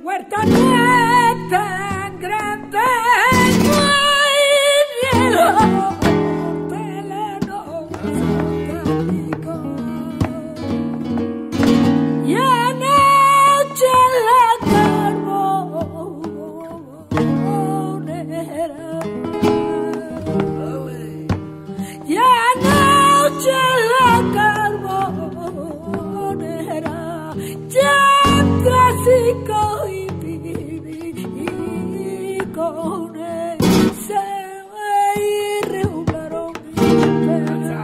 puerta no es tan grande, no hay miedo, y anoche la carbonera, y anoche la carbonera, ya casi cogí con ese y rejugaron mi pena.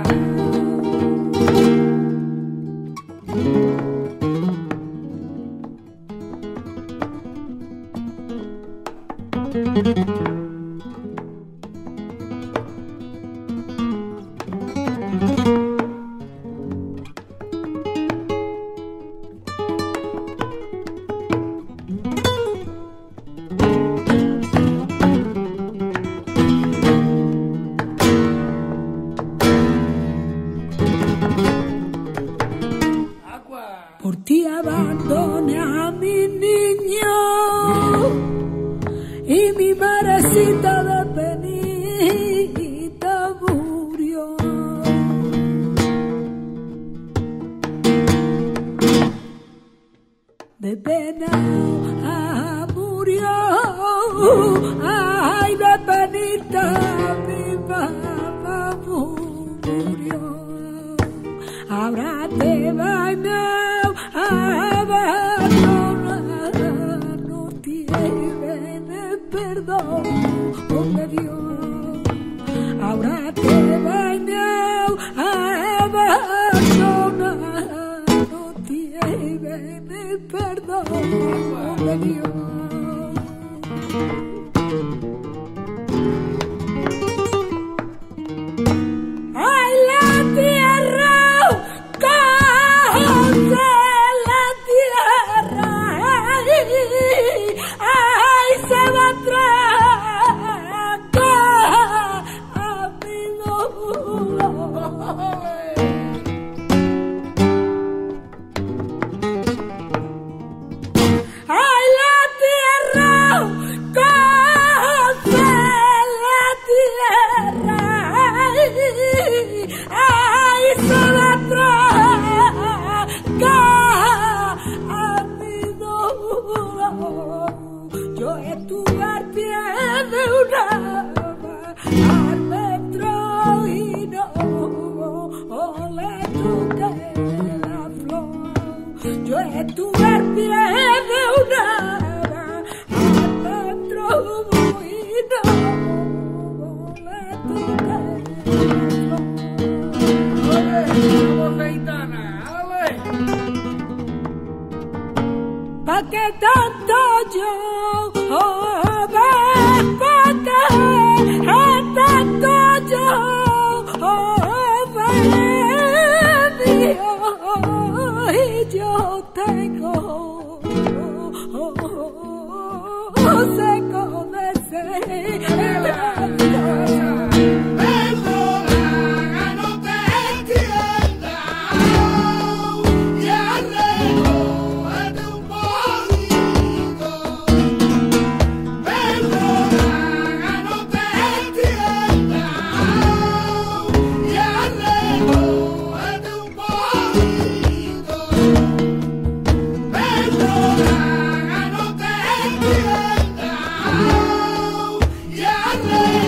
Por ti abandoné a mi niño y mi madrecita de penita murió. De pena murió, ay, de penita mi mamá murió. Ahora te baño abandonar, no tiene perdón de Dios. Ahora te baño abandonar, no tiene perdón de Dios. Ay, la tierra, coge la tierra, ay, se va atrás a mi dolor. Ay, la tierra, coge la tierra, ay, se va atrás a mi dolor. Yo estuve al pie de una almendro y no le toqué la flor. Yo estuve al pie de una almendro y no le toqué la flor. ¿Pa' qué tanto yo? ¿Pa' qué tanto yo? Y yo tengo seco de sed. Yeah.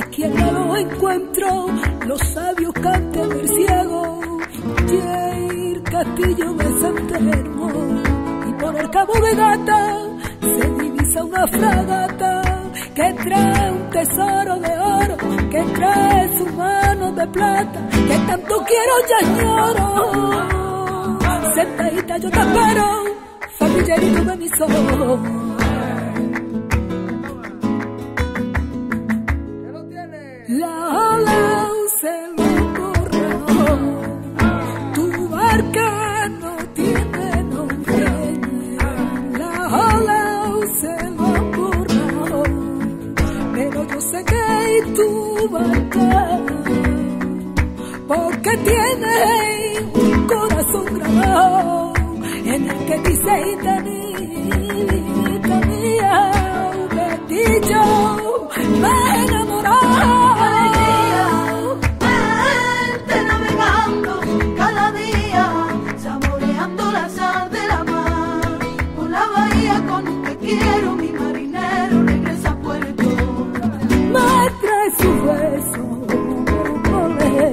aquí al lado encuentro los sabios cantes del ciego, y el castillo de San Telmo, y por el Cabo de Gata se divisa una fragata que trae un tesoro de oro, que trae sus manos de plata, que tanto quiero y añoro. Sentadita yo te espero, familiarito de mis ojos. La ola se lo borró, tu barca no tiene nombre. La ola se lo borró, pero yo sé que tu barca, porque tiene un corazón grabado en el que dice Itanita mía, de ti yo me enamoré. Quiero mi marinero regresa a puerto, me trae su beso, olé.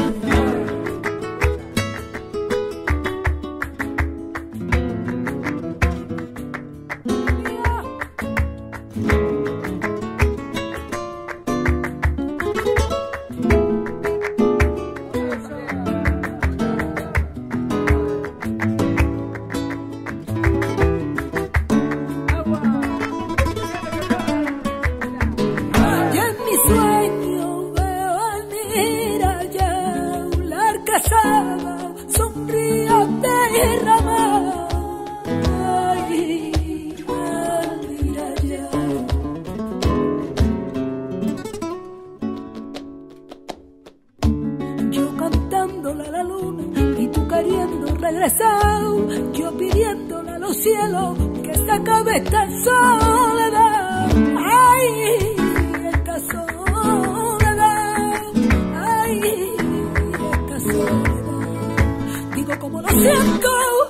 Yo pidiéndole a los cielos que se acabe esta soledad. Ay, esta soledad. Ay, esta soledad. Digo como lo siento.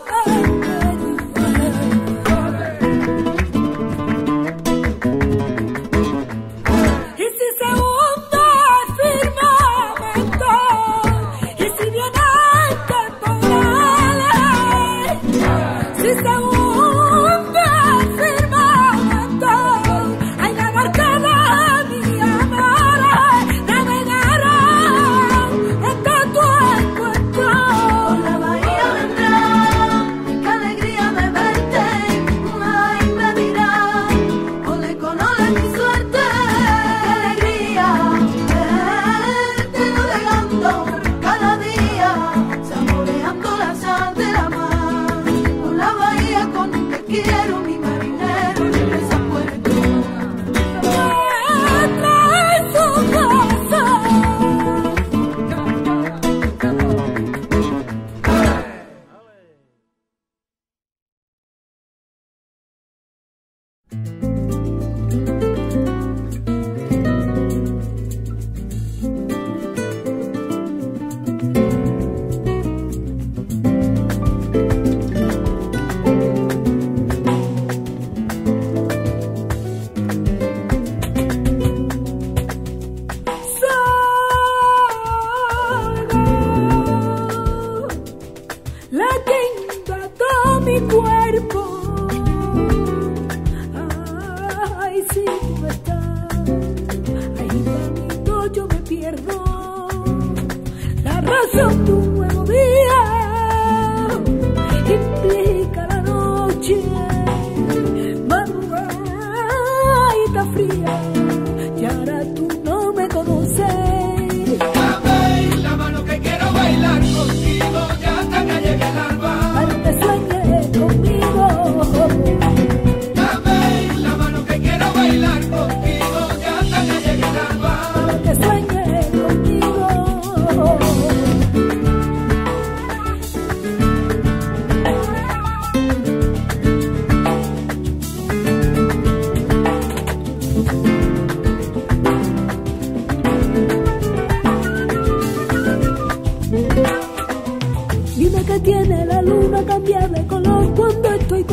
Tiene la luna cambia de color cuando estoy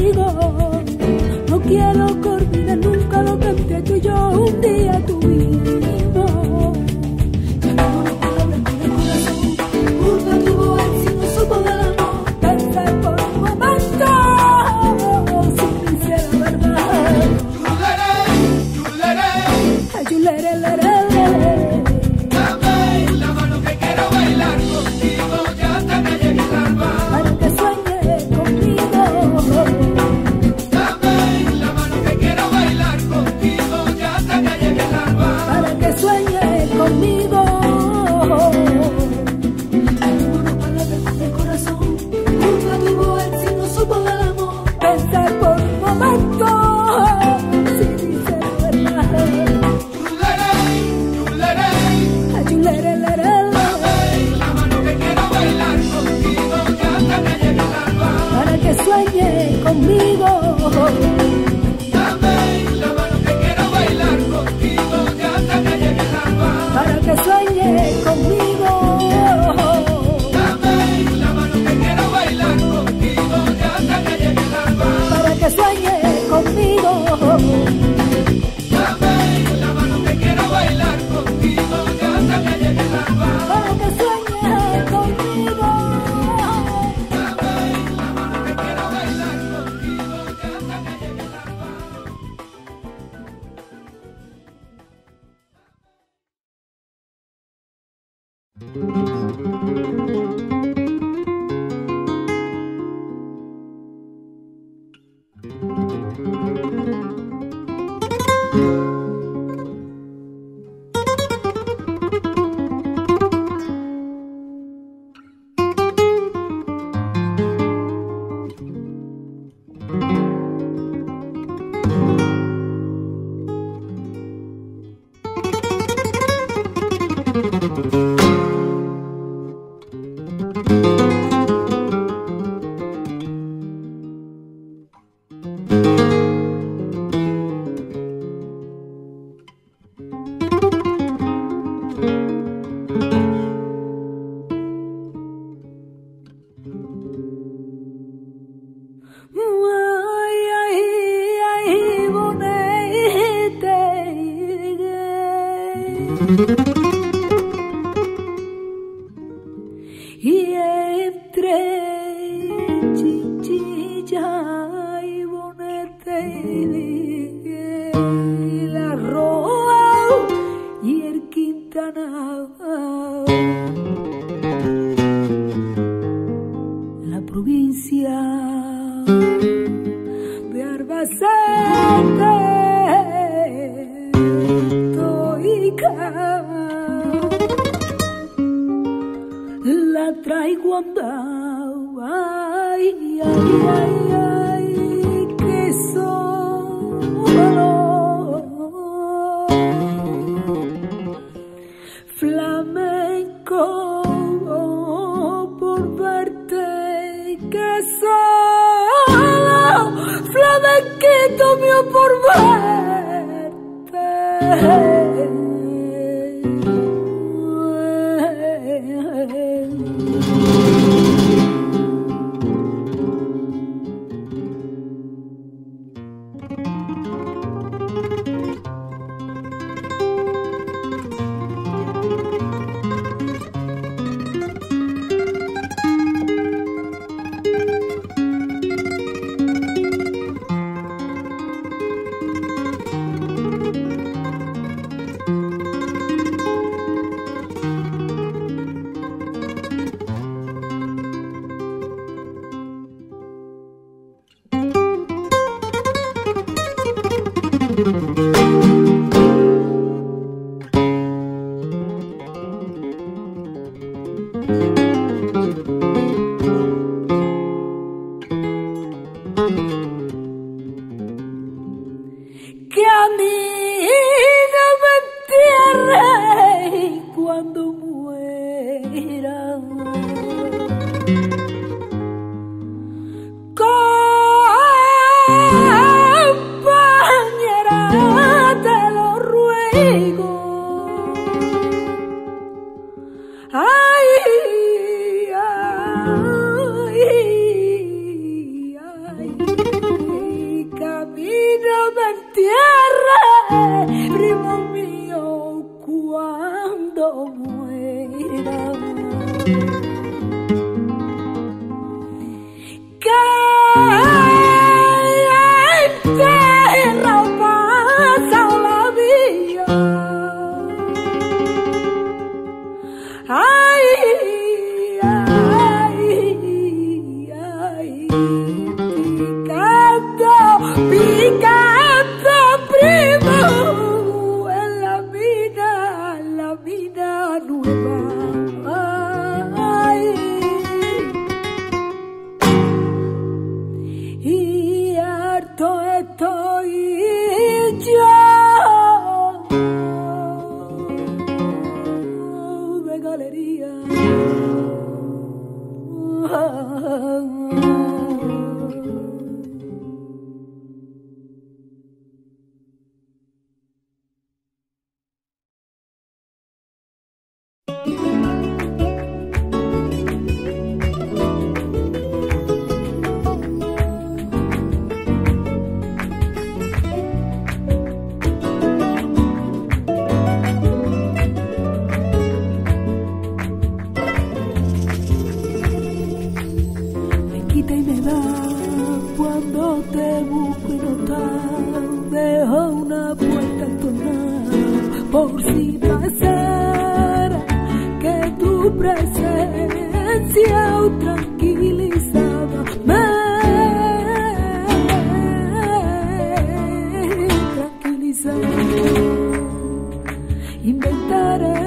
contigo. No quiero que olvides nunca lo que entre tú y yo un día tuvimos. Y entre chichilla y bonete y la Roa y el Quintana, la provincia de Albacete, Toica, la traigo andando, ay, ay, ay, ay, que solo flamenco por verte, que solo flamenquito mío por verte. Que a mí no me entierre cuando muera, compañera, te lo ruego. Ay, ay, ay, camino me entierre, primo mío, cuando muera. Que en tierra pasa la vida, por si pasara que tu presencia tranquilizaba, me tranquilizaba. Inventaré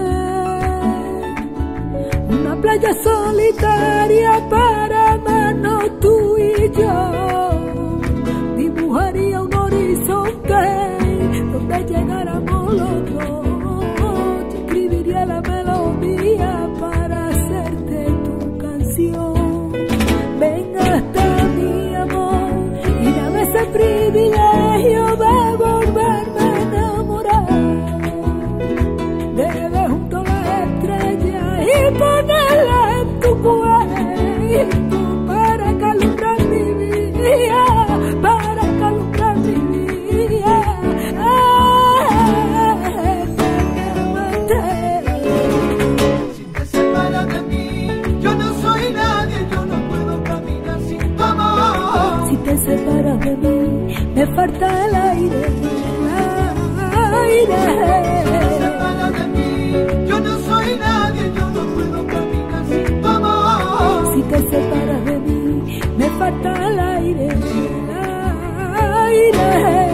una playa solitaria para amarnos tú y yo. Dibujaría un horizonte donde llegáramos los dos. Te escribiría la melodía para hacerte tu canción. Ven hasta mi amor y dame ese privilegio de volverme a enamorar. Debe junto a la estrella y ponerla en tu cuerpo para calumbrar mi vida, para calumbrar mi vida. Si te separas de mí, yo no soy nadie, yo no puedo caminar sin tu amor. Si te separas de mí, me falta el aire, el aire. De mí, yo no soy nadie, yo no puedo caminar sin tu amor. Si te separas de mí, me falta el aire, aire.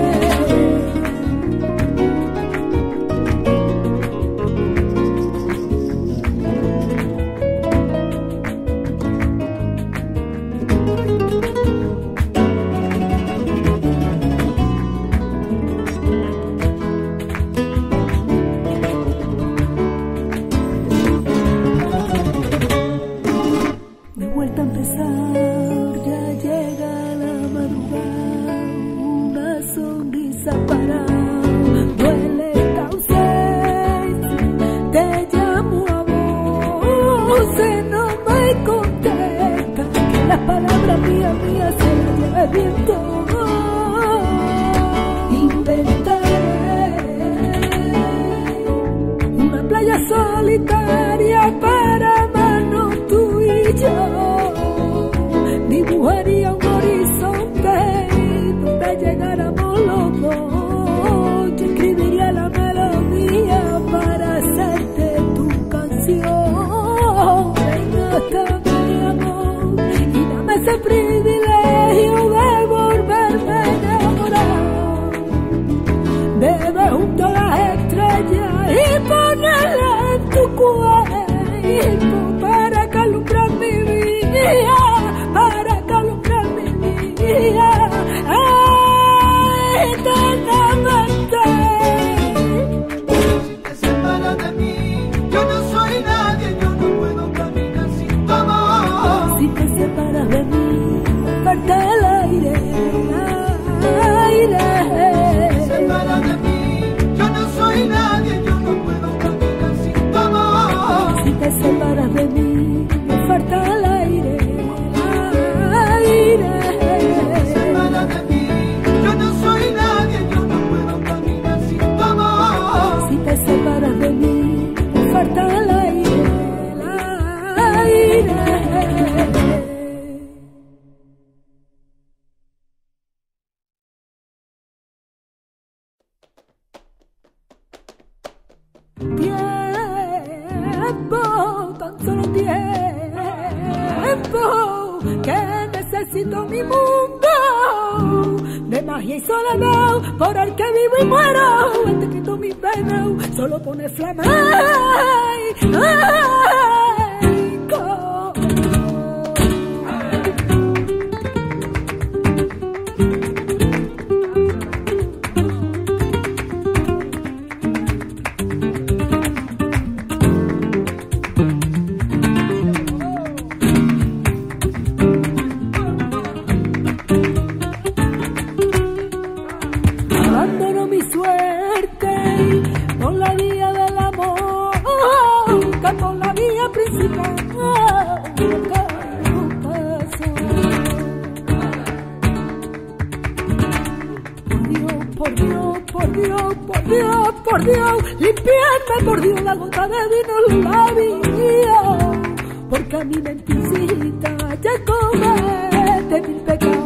Solitaria para amarnos tú y yo. Dibujaría un horizonte donde llegáramos los dos. Yo escribiría la melodía para hacerte tu canción. Ven hasta mi amor y dame ese privilegio de volverme a enamorar. Bebe junto a las estrellas y ponerla en tu cuerpo para calumbrar mi vida, para calumbrar mi vida, eternamente. Si te separas de mí, yo no soy nadie, yo no puedo caminar sin tu amor. Si te separas de mí, me falta el aire, aire. Si te separas de mí, yo no soy nadie, yo no puedo caminar sin tu amor. Si te separas de mí, me falta el aire, aire. Si te separas de mí, yo no soy nadie, yo no puedo caminar sin tu amor. Si te separas de mí, me falta el aire, aire. Tiempo, tan solo tiempo, que necesito mi mundo de magia y soledad, por el que vivo y muero, el te quito mi pena, solo pone flama. Abandono mi suerte por la vía del amor, que por la vía principal nunca pasó. Por Dios, por Dios, por Dios, por Dios, limpiarme por Dios la gota de vino en los labios, porque a mi mentircita ya comete mil pecados.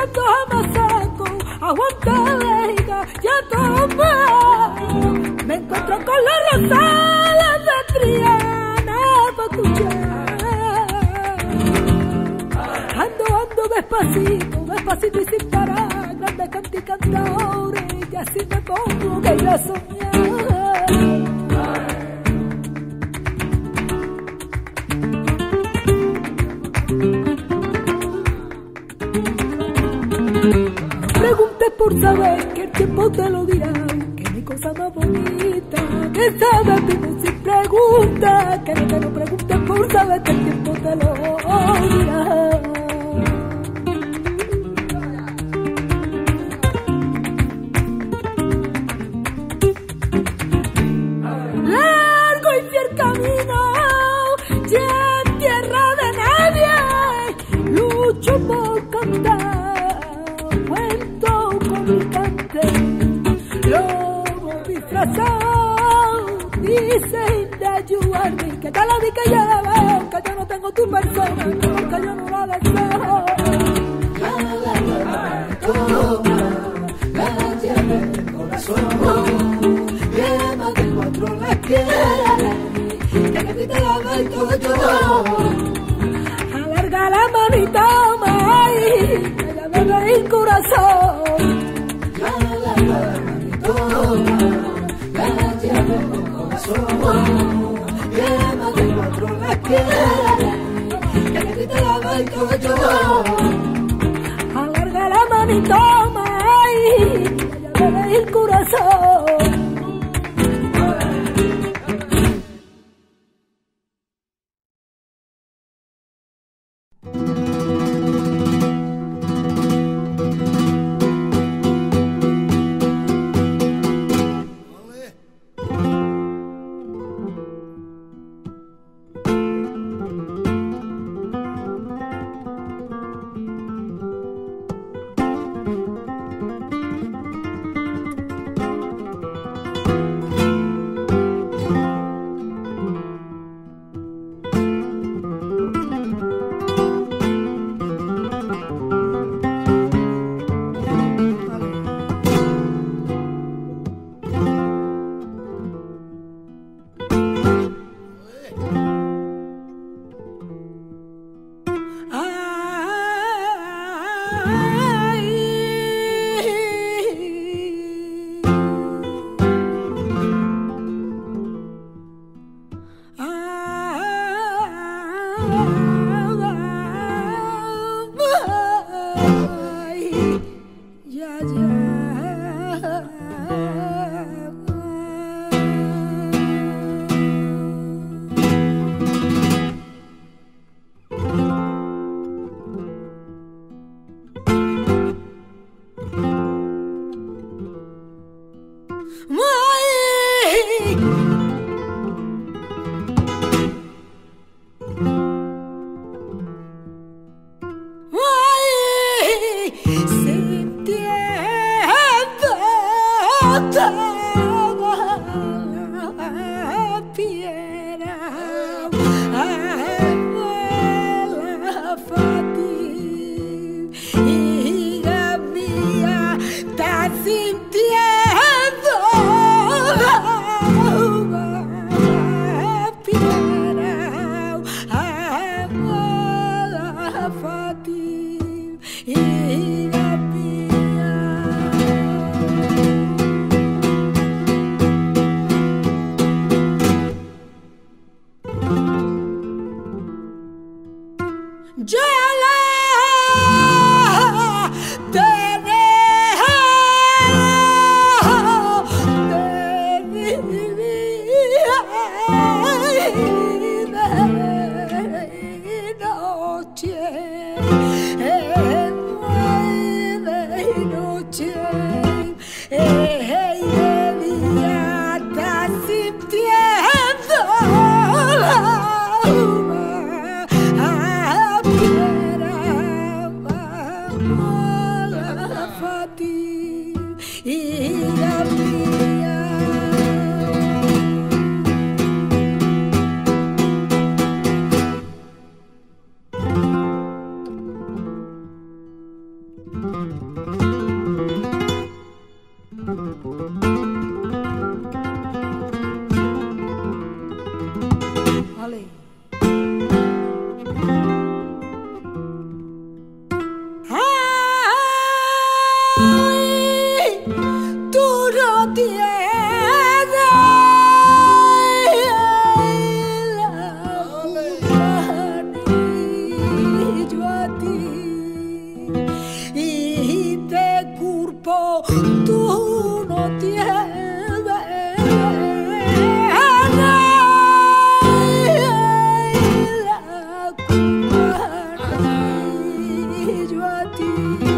estos amasacos, aguanta vejiga, ya toma. Me encuentro con la rosada de Triana pa' escuchar. Ando despacito, despacito y sin parar, grandes canticantores, y así me pongo que ya soñar. Preguntes por saber que el tiempo te lo dirá, que mi cosa más bonita, que sabes vivir sin preguntas, que no te lo preguntes por saber que el tiempo te lo dirá. Largo y fiel camino, ya en tierra de nadie, lucho por cantar, cuento con mi cante, lobo disfrazado, dicen de ayudarme, que tal la vi que ya la veo, que yo no tengo tu persona, que yo no la deseo. La lleve en el corazón, que más de 4 la quiere, que me quite la baito yo. Alarga la manita, mai, que ya me ve el corazón. La manito, la lleve en el corazón, que más de 4 la quiere, que me quite la baito yo. Alarga la manito, mai, que ya me ve el corazón. Yeah. Ale. Ay, tú no tienes la culpa ni yo a ti, y te culpo, tú no tienes la culpa ni yo a ti.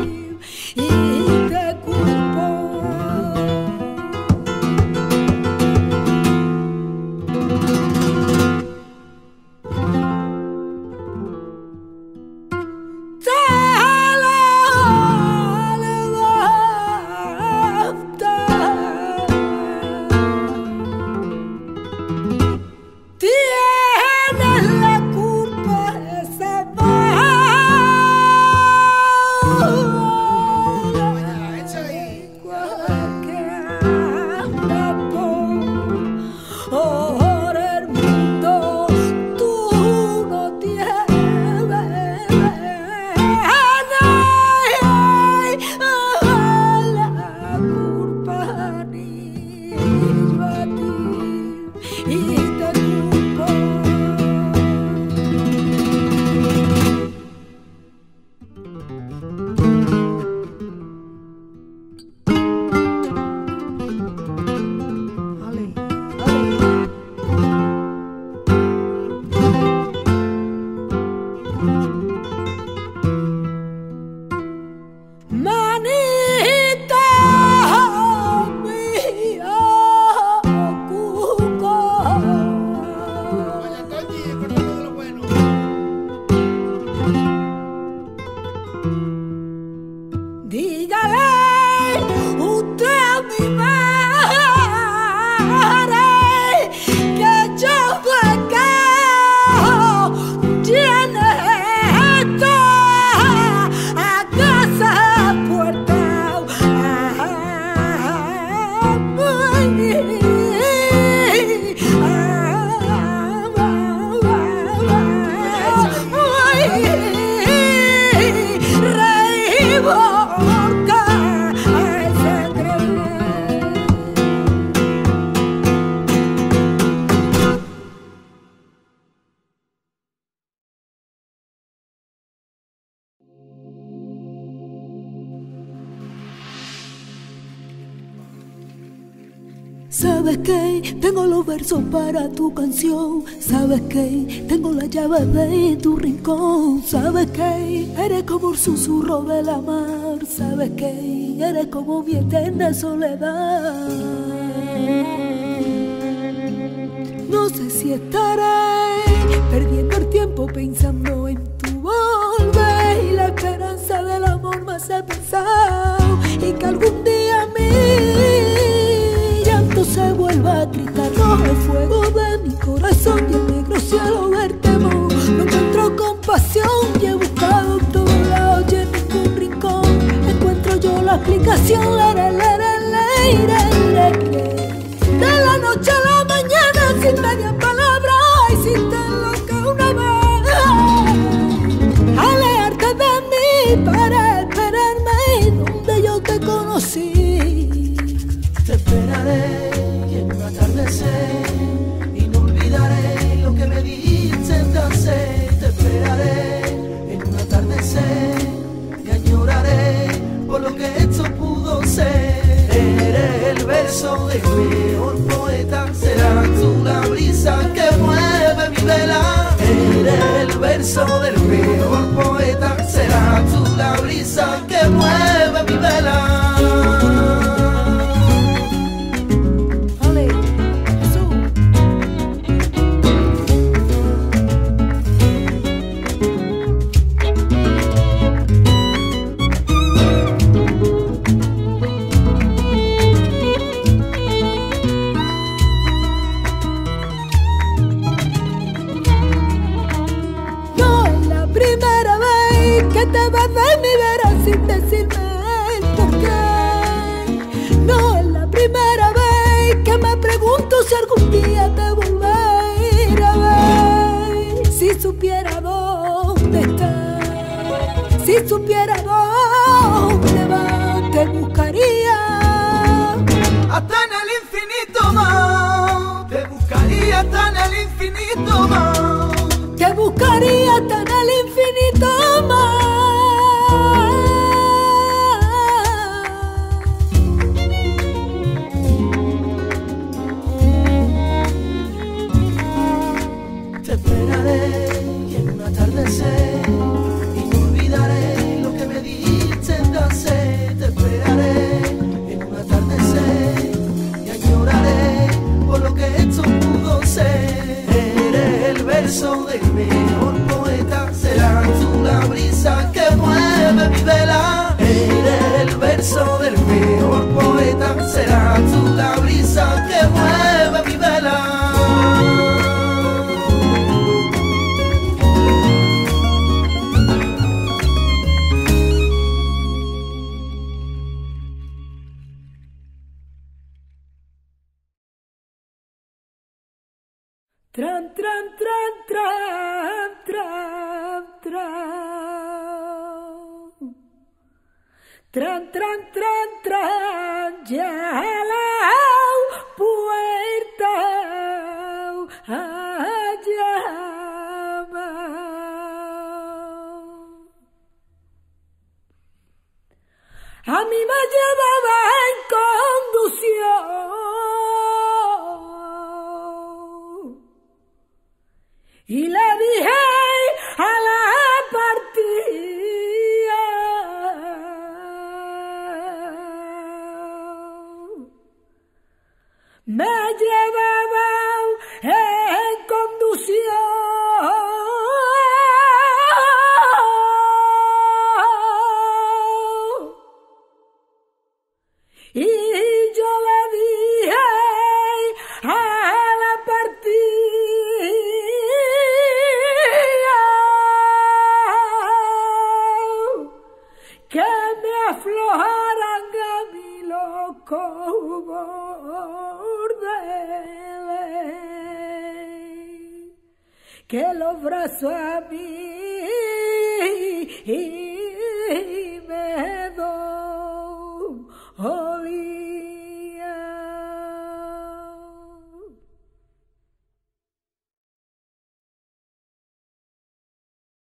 Sabes que tengo los versos para tu canción, sabes que tengo la llave de tu rincón, sabes que eres como el susurro de la mar, sabes que eres como mi eterna soledad. No sé si estaré perdiendo el tiempo pensando en tu volver, y la esperanza del amor me hace pensar y que algún día se vuelva a cristal rojo el fuego de mi corazón y el negro cielo del temor. No encuentro compasión y he buscado en todos lados y en ningún rincón encuentro yo la explicación. De la noche a la mañana sin media palabra hiciste lo que una vez alejarte de mí para esperarme donde yo te conocí. Te esperaré y no olvidaré lo que me diste en hacer. Te esperaré en un atardecer y añoraré por lo que esto pudo ser. Eres el verso del peor poeta, serás tú la brisa que mueve mi vela. Eres el verso del peor poeta, serás tú la brisa que mueve mi vela. Te vas de mi vera sin decirme el porqué. No es la primera vez que me pregunto si algún día te volveré a ver. Si supiera dónde va, te buscaría hasta en el infinito más. Te buscaría hasta en el infinito más. Te buscaría hasta en el infinito más. Te esperaré y en un atardecer y no olvidaré lo que me diste en danse. Te esperaré en un atardecer y añoraré por lo que esto pudo ser. Eres el verso del mejor poeta, serás tú la brisa que mueve mi vela. Eres el verso del mejor poeta, serás tú la brisa que mueve mi vela. Tran, tran, tran, tran, tran, tran. Tran, tran, tran, tran, ya la puerta llama. A mí me llevaba en conducción y le dije a la partida, me llevaba en conducción y yo le dije a la partida que me aflojaran a mi loco bordeles, que los brazos a mí